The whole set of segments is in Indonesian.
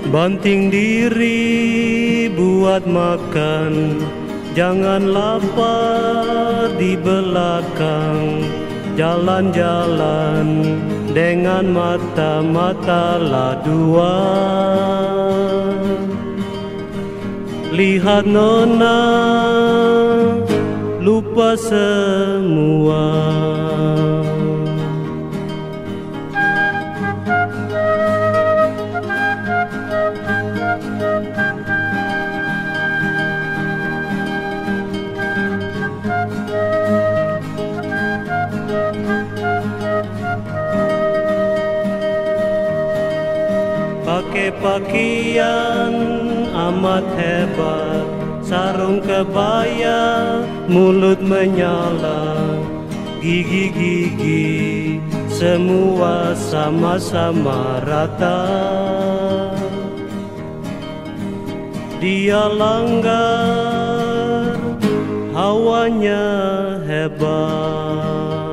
Banting diri buat makan, jangan lapar di belakang. Jalan-jalan dengan mata-matalah dua. Lihat nona, lupa semua. Pakai pakaian amat hebat, sarung kebaya, mulut menyala, gigi-gigi semua sama-sama rata. Dia langgar, hawanya hebat.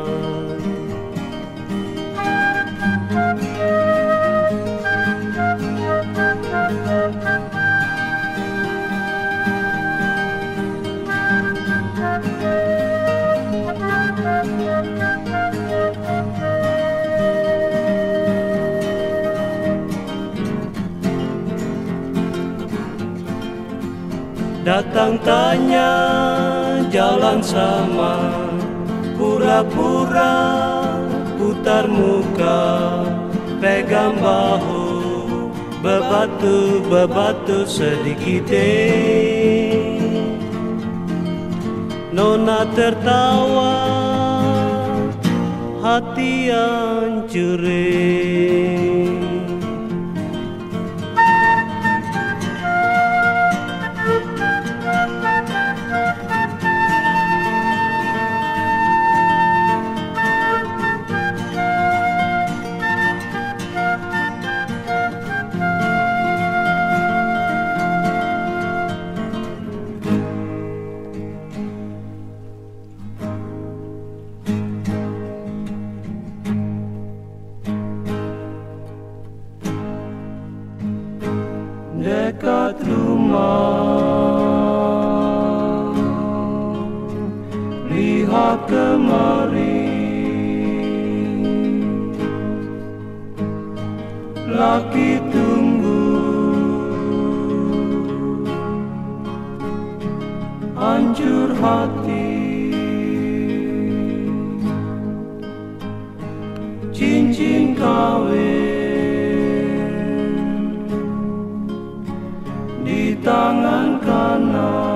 Datang tanya jalan sama, pura-pura putar muka, pegang bahu, bebatu sedikit. Nona tertawa, hati yang curi. Dekat rumah, lihat kemari, laki tunggu, hancur hati, cincin kawin di tangan kanan.